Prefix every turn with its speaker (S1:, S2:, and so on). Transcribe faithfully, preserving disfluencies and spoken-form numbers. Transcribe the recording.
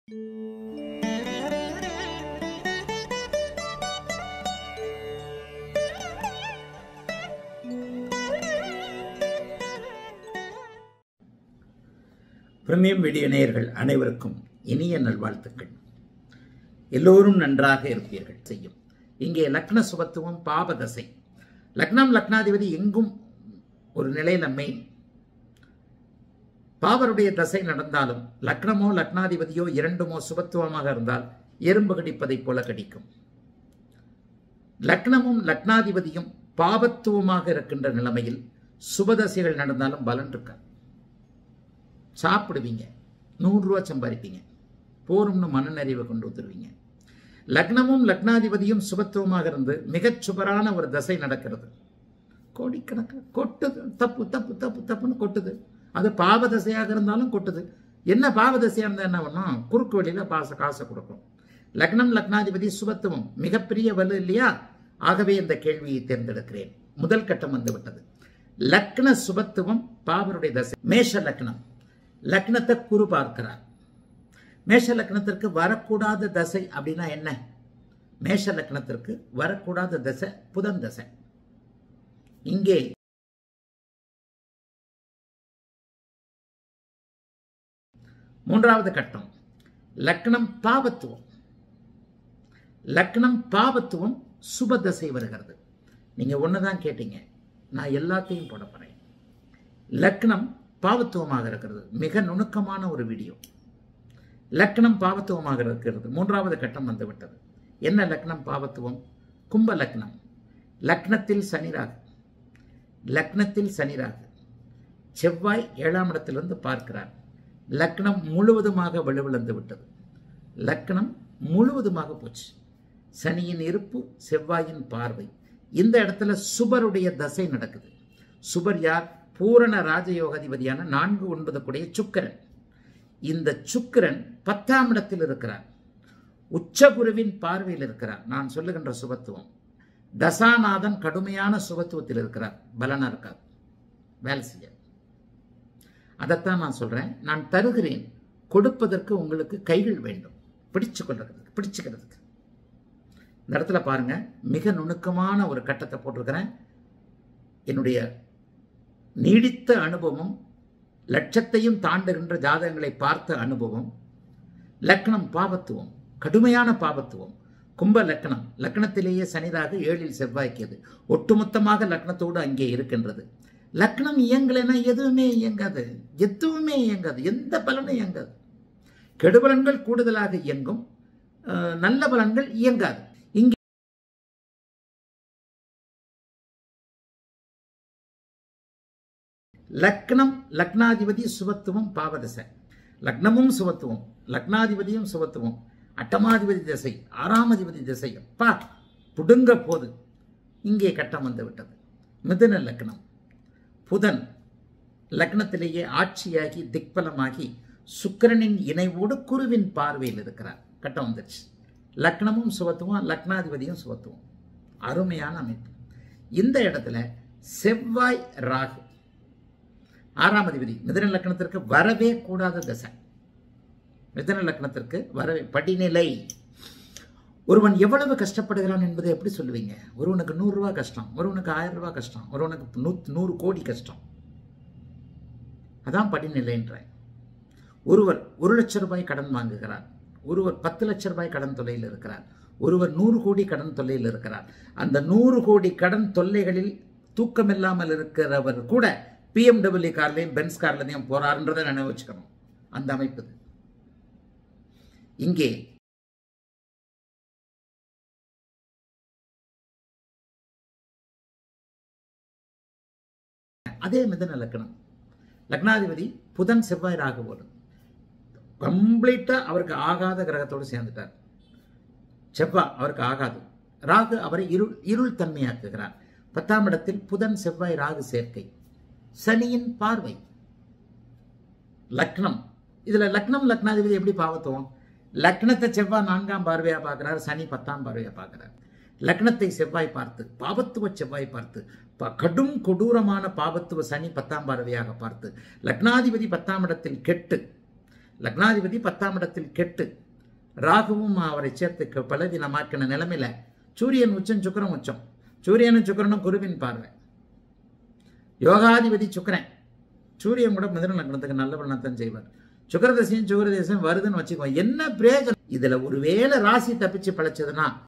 S1: Premium video நேயர்கள் அனைவருக்கும் இனிய நல்வாழ்த்துக்கள். எல்லோரும் நன்றாக இருப்பீர்கள் செய்யும். இங்கே லக்ன சுபத்துவம் பாபதசை. லக்னம் லக்னாதிபதி எங்கும் ஒரு நிலையில் மெயின். பாவருடைய தசை நடந்தாலும் லக்னமோ லக்னாதிபதியோ இரண்டுமோ சுபத்துவமாக இருந்தால் எறும்பு கடிப்பதைப் போல கடிக்கும். லக்னமும் லக்னாதிபதியும் பாபத்துவமாக இருக்கின்ற நிலைமையில் சுபதசைகள் நடந்தாலும் பலன் இருக்காது. சாப்பிடுவீங்க, நூறு ரூபா சம்பாதிப்பீங்க, போரும்னு மனநறிவை கொண்டு வந்துருவீங்க. லக்னமும் லக்னாதிபதியும் சுபத்துவமாக இருந்து மிகச் சுபரான ஒரு தசை நடக்கிறது. கோடிக்கணக்கில் கொட்டுது, தப்பு தப்பு தப்பு தப்புன்னு கொட்டுது. அது பாவதசையாக இருந்தாலும் கொட்டுது. என்ன பாவதசையாக இருந்தால் என்ன பண்ணும்? குறுக்கு வழியில் பாச காசை கொடுக்கும். லக்னம் லக்னாதிபதி சுபத்துவம் மிகப்பெரிய வலு இல்லையா? ஆகவே இந்த கேள்வியை தேர்ந்தெடுக்கிறேன். முதல் கட்டம் வந்து விட்டது. லக்ன சுபத்துவம் பாவருடைய தசை. மேஷ லக்னம், லக்னத்தை குரு பார்க்கிறார். மேஷ லக்னத்திற்கு வரக்கூடாத தசை அப்படின்னா என்ன? மேஷ லக்னத்திற்கு வரக்கூடாத தசை புதன் தசை. இங்கே மூன்றாவது கட்டம் லக்னம் பாவத்துவம். லக்னம் பாவத்துவம் சுப தசை வருகிறது. நீங்க ஒண்ணுதான் கேட்டீங்க, நான் எல்லாத்தையும் போட போறேன். லக்னம் பாவத்துவமாக இருக்கிறது. மிக நுணுக்கமான ஒரு வீடியோ. லக்னம் பாவத்துவமாக இருக்கிறது. மூன்றாவது கட்டம் வந்துவிட்டது. என்ன லக்னம் பாவத்துவம்? கும்ப லக்னம். லக்னத்தில் சனிராகு. லக்னத்தில் சனிராகு. செவ்வாய் ஏழாம் இடத்திலிருந்து பார்க்கிறார். லக்னம் முழுவதுமாக வலுவிழந்து விட்டது. லக்னம் முழுவதுமாக போச்சு. சனியின் இருப்பு, செவ்வாயின் பார்வை. இந்த இடத்துல சுபருடைய தசை நடக்குது. சுபர் யார்? பூரண ராஜயோகாதிபதியான நான்கு ஒன்பது கூடிய சுக்கிரன். இந்த சுக்கிரன் பத்தாம் இடத்தில் இருக்கிறார். உச்சகுருவின் பார்வையில் இருக்கிறார். நான் சொல்லுகின்ற சுபத்துவம். தசாநாதன் கடுமையான சுபத்துவத்தில் இருக்கிறார். பலனா இருக்காது, வேலை செய்ய. அதைத்தான் நான் சொல்றேன். நான் தருகிறேன். கொடுப்பதற்கு உங்களுக்கு கைகள் வேண்டும், பிடிச்சு கொள்றதுக்கு, பிடிச்சுக்கிறதுக்கு. இந்த இடத்துல பாருங்க, மிக நுணுக்கமான ஒரு கட்டத்தை போட்டிருக்கிறேன். என்னுடைய நீடித்த அனுபவம், லட்சத்தையும் தாண்டுகின்ற ஜாதகங்களை பார்த்த அனுபவம். லக்னம் பாவத்துவம், கடுமையான பாவத்துவம். கும்ப லக்னம், லக்னத்திலேயே சனிராக, ஏழில் செவ்வாய்க்கியது. ஒட்டுமொத்தமாக லக்னத்தோடு அங்கே இருக்கின்றது. லக்னம் இயங்கலைன்னா எதுவுமே இயங்காது, எதுவுமே இயங்காது, எந்த பலனும் இயங்காது. கெடுபலன்கள் கூடுதலாக இயங்கும், நல்ல பலன்கள் இயங்காது. இங்கே லக்னம் லக்னாதிபதி சுபத்துவம் பாவதசை. லக்னமும் சுபத்துவம், லக்னாதிபதியும் சுபத்துவம், அட்டமாதிபதி திசை, ஆறாம் அதிபதி திசை. அப்பா புடுங்க போது இங்கே கட்டம் வந்து விட்டது. மிதுன லக்னம். புதன் லக்னத்திலேயே ஆட்சியாகி திக்பலமாகி சுக்கிரனின் இணைவோடு குருவின் பார்வையில் இருக்கிறார். கட்டம் வந்துருச்சு. லக்னமும் சுபத்துவம், லக்னாதிபதியும் சுபத்துவம். அருமையான அமைப்பு. இந்த இடத்துல செவ்வாய் ராகு, ஆறாம் அதிபதி. மிதுன லக்னத்திற்கு வரவே கூடாத தசை. மிதுன லக்னத்திற்கு வரவே படிநிலை. ஒருவன் எவ்வளவு கஷ்டப்படுகிறான் என்பதை எப்படி சொல்லுவீங்க? ஒருவனுக்கு நூறு ரூபாய் கஷ்டம், ஒருவனுக்கு ஆயிரம் ரூபாய் கஷ்டம், ஒருவனுக்கு நூத்தி நூறு கோடி கஷ்டம். அதான் படிநிலைன்ற. ஒருவர் ஒரு லட்சம் ரூபாய் கடன் வாங்குகிறார், ஒருவர் பத்து லட்சம் ரூபாய் கடன் தொல்லையில் இருக்கிறார், ஒருவர் நூறு கோடி கடன் தொல்லையில் இருக்கிறார். அந்த நூறு கோடி கடன் தொல்லைகளில் தூக்கமில்லாமல் இருக்கிறவர் கூட பிஎம்டபிள்யூ கார்லையும் பென்ஸ் கார்லையும் போறாருன்றதை நினைவு வச்சுக்கணும். அந்த அமைப்பு இங்கே அதே மிதுன லக்னம். லக்னாதிபதி புதன் செவ்வாய் ராகு போடும். கம்ப்ளீட்டா அவருக்கு ஆகாத கிரகத்தோடு சேர்ந்துட்டார். செவ்வாய் அவருக்கு ஆகாது. ராகு அவரை இருள் இருள் தன்மையாக்குகிறார். பத்தாம் இடத்தில் புதன் செவ்வாய் ராகு சேர்க்கை, சனியின் பார்வை. லக்னம், இதுல லக்னம் லக்னாதிபதி எப்படி பாவத்துவம்? லக்னத்தை செவ்வாய் நான்காம் பார்வையா பார்க்கிறார், சனி பத்தாம் பார்வையா பார்க்கிறார். லக்னத்தை செவ்வாய் பார்த்து, பாவத்துவ செவ்வாய் பார்த்து, கடும் கொடூரமான பாவத்துவ சனி பத்தாம் பார்வையாக பார்த்து, லக்னாதிபதி பத்தாம் இடத்தில் கெட்டு லக்னாதிபதி பத்தாம் இடத்தில் கெட்டு ராகுவும் அவரை சேர்த்து பலவீனமாக்கின நிலைமையில சூரியன் உச்சம் சுக்கிரன் உச்சம், சூரியனும் சுக்கிரனும் குருவின் பார்வை, யோகாதிபதி சுக்கிரன், சூரியன் கூட மிதுன லக்னத்துக்கு நல்ல பலனத்தான் செய்வார். சுக்கிரதசையும் சுக்கிரதேசம் வருதுன்னு வச்சுக்கோ, என்ன பிரயோஜனம்? இதுல ஒருவேளை ராசி தப்பிச்சு பழைச்சதுன்னா